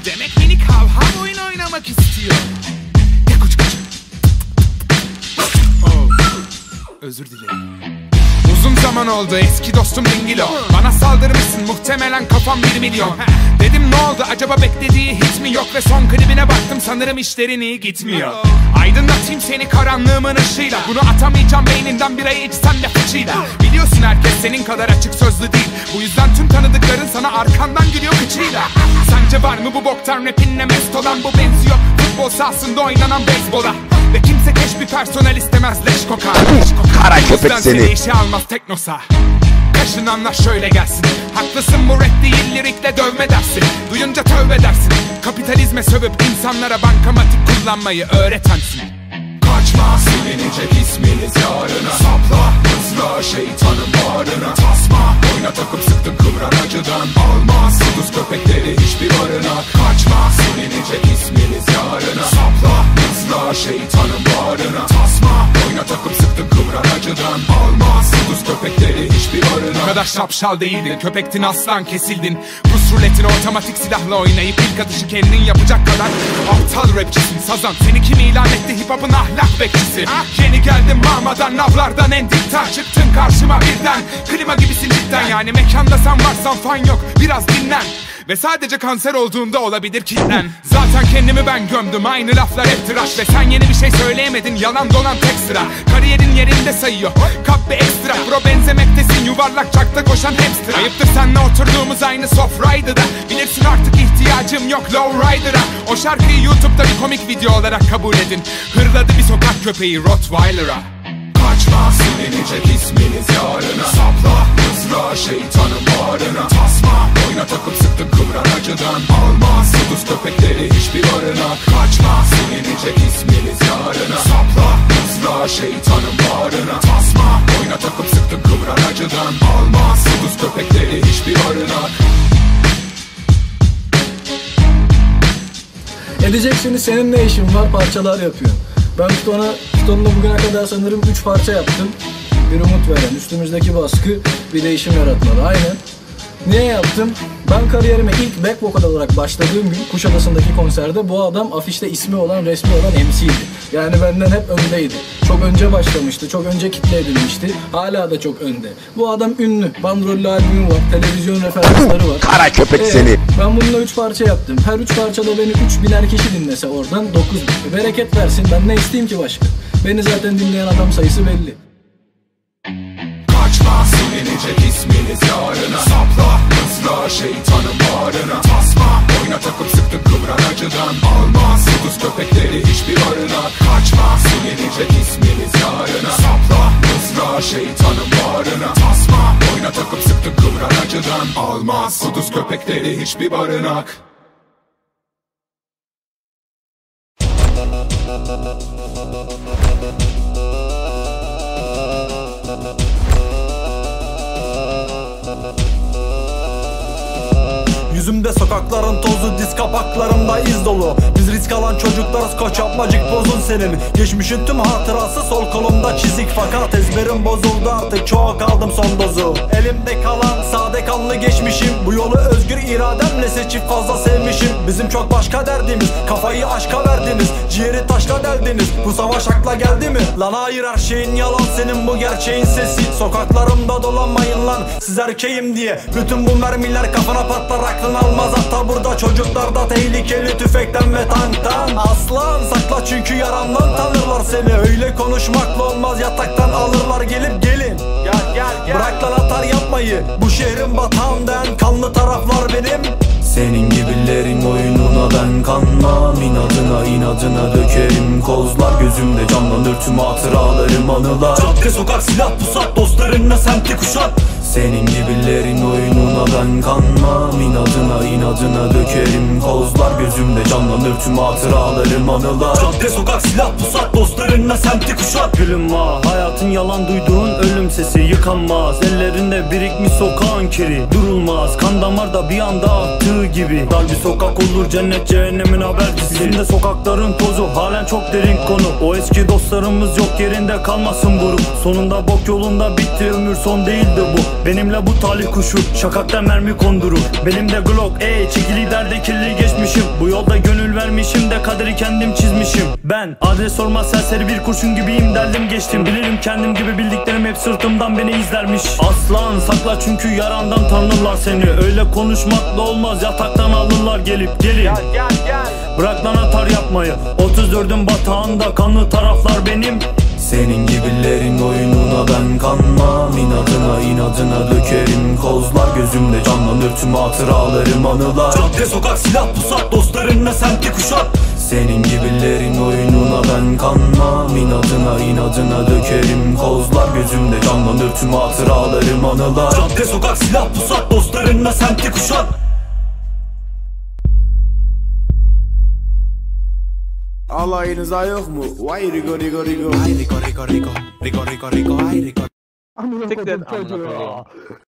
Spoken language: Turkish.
Demek minik hav oyun oynamak istiyor. Özür dilerim. Uzun zaman oldu eski dostum Dingilo. Bana saldırmışsın muhtemelen kafam 1 milyon. Dedim ne oldu acaba, beklediği hit mi yok? Ve son klibine baktım, sanırım işlerin iyi gitmiyor. Aydınlatayım seni karanlığımın ışığıyla. Bunu atamayacağım beyninden, bir ay içsem de fıçıyla. Biliyorsun herkes senin kadar açık sözlü değil. Bu yüzden tüm tanıdıkların sana arkandan gülüyor kıçıyla. Sence var mı bu boktan rapinle mest olan? Bu benziyor futbol sahasında oynanan beyzbola. Ve kimse keş bir personel istemez leş kokar. Kara köpek seni. işe almaz teknosa. Kaşınanlar şöyle gelsin. Haklısın bu rap değil, lirikle dövme dersin. Duyunca tövbe dersin. Kapitalizme sövüp insanlara bankamatik kullanmayı öğretensin. Kaçma silinecek isminiz yarına. Sapla hızla şeytanın bağrına. Tasma oyna takıp sıktın kıvran acıdan. Almaz kuduz köpekleri hiçbir barınak. Kaçma silinecek isminiz yarına. Sapla hızla şeytanın bağrına. Tasma oyna takıp sıktın kıvran acıdan. Almaz kuduz köpekleri hiçbir barınak. Bu kadar şapşal değildin, köpektin aslan kesildin. Rus ruletini otomatik silahla oynayıp ilk atışı kendin yapacak kadar aptal rapçisin sazan. Seni kim ilan etti hip hop'un ahlak bekçisi? Yeni geldim mamadan, navlardan en dipten. Çıktın karşıma birden, klima gibisin cidden. Yani mekanda sen varsan fan yok, biraz dinlen. Ve sadece kanser olduğunda olabilir kitlen. Zaten kendimi ben gömdüm, aynı laflar hep tıraş. Ve sen yeni bir şey söyleyemedin, yalan dolan tek sıra. Kariyerin yerinde sayıyor, kap bir ekstra. Pro benzemektesin, yuvarlak çakta koşan hamster. Ayıptır senle oturduğumuz aynı sofraydı da. Bilirsin artık ihtiyacım yok lowrider'a. O şarkıyı YouTube'da bir komik video olarak kabul edin. Hırladı bir sokak köpeği Rottweiler'a. Kaçma silinecek isminiz yarına. Sapla hızla şeytanın bağrına. Tasma oyna takıp sıktın kıvran acıdan. Almaz kuduz köpekleri hiçbir barınak. Kaçma silinecek isminiz yarına. Sapla hızla şeytanın bağrına. Tasma oyna takıp sıktın kıvran acıdan. Almaz kuduz köpekleri hiçbir barınak. Edeceksiniz, senin ne işin var, parçalar yapıyor. Ben Piton'la bugüne kadar sanırım 3 parça yaptım. Bir umut veren, üstümüzdeki baskı, bir değişim yaratmalı. Aynen. Niye yaptım? Ben kariyerime ilk back vocal olarak başladığım gün Kuşadası'ndaki konserde bu adam afişte ismi olan, resmi olan MC'ydi. Yani benden hep öndeydi. Çok önce başlamıştı, çok önce kitle edilmişti. Hala da çok önde. Bu adam ünlü, bandrollü albümü var, televizyon referansları var. Kara köpek seni. Ben bununla 3 parça yaptım. Her 3 parçada beni 3000'er kişi dinlese oradan 9.000. Bereket versin, ben ne isteyeyim ki başka? Beni zaten dinleyen adam sayısı belli. Kaçma silinecek isminiz yarına. Sapla hızla şeytanın bağrına. Tasma oyna takıp sıktın kıvran acıdan. Almaz kuduz köpekleri hiçbir barınak. Kaçma silinecek isminiz yarına. Sapla hızla şeytanın bağrına. Tasma oyna takıp sıktın kıvran acıdan. Almaz kuduz köpekleri hiçbir barınak. Yüzümde sokakların tozu, diz kapaklarımda iz dolu. Biz risk alan çocuklarız, koç yapmacık bozun senin. Geçmişin tüm hatırası sol kolumda çizik. Fakat ezberim bozuldu artık, çok aldım son dozu. Elimde kalan sade kanlı geçmişim. Bu yolu özgür irademle seçip fazla sevmişim. Bizim çok başka derdimiz, kafayı aşka verdiniz. Ciğeri taşla deldiniz, bu savaş akla geldi mi? Lan hayır, her şeyin yalan, senin bu gerçeğin sesi. Sokaklarımda dolanmayın lan, siz erkeğim diye. Bütün bu mermiler kafana patlar, aklın almaz. Hatta burada çocuklarda tehlikeli tüfekten ve tanktan. Aslan sakla çünkü yarandan tanırlar seni. Öyle konuşmakla olmaz, yataktan alırlar gelip gelin. Gel. Bırak lan atar yapmayı, bu şehrin batağından kanlı taraflar benim. Senin gibilerin oyununa ben kanmam. İnadına dökerim kozlar. Gözümde canlanır tüm hatıralarım, anılar. Cadde sokak silah pusat, dostlarınla semti kuşat. Senin gibilerin oyununa ben kanmam. İnadına dökerim kozlar. Gözümde canlanır tüm hatıralarım, anılar. Cadde sokak silah pusat, dostlarınla semti kuşat. Gülüm ha, hayatın yalan duyduğun ölüm sesi yıkanmaz. Ellerinde birikmiş sokağın kiri, durulmaz. Kan damarda bir anda aktığı gibi. Dar bir sokak olur cennet cehennemin habercisi. Bizim de sokakların tozu halen çok derin konu. O eski dostlarımız yok yerinde kalmasın buruk. Sonunda bok yolunda bitti ömür, son değildi bu. Benimle bu talih kuşu şakakta mermi kondurur. Belimde Glock çeki liderde kirli geçmişim. Bu yolda gönül vermişim de kaderi kendim çizmişim. Ben adres sormaz serseri bir kurşun gibiyim, derdim geçtim. Bilirim kendim gibi bildiklerim hep sırtımdan beni izlermiş. Aslan sakla çünkü yarandan tanırlar seni. Öyle konuşmakla olmaz, yataktan alırlar gelip. Gelin bırak lan atar yapmayı. 34'ün batağında kanlı taraflar benim. Senin gibilerin oyununa ben kanmam. İnadına dökerim kozlar. Gözümde canlanır tüm hatıralarım, anılar. Cadde sokak silah pusat, dostlarınla semti kuşat. Senin gibilerin oyununa ben kanmam. İnadına dökerim kozlar. Gözümde canlanır tüm hatıralarım, anılar. Cadde sokak silah pusat, dostlarınla semti kuşat. Alayınıza yok mu? Vay Rigo. Ay Rigo. Ay Rigo.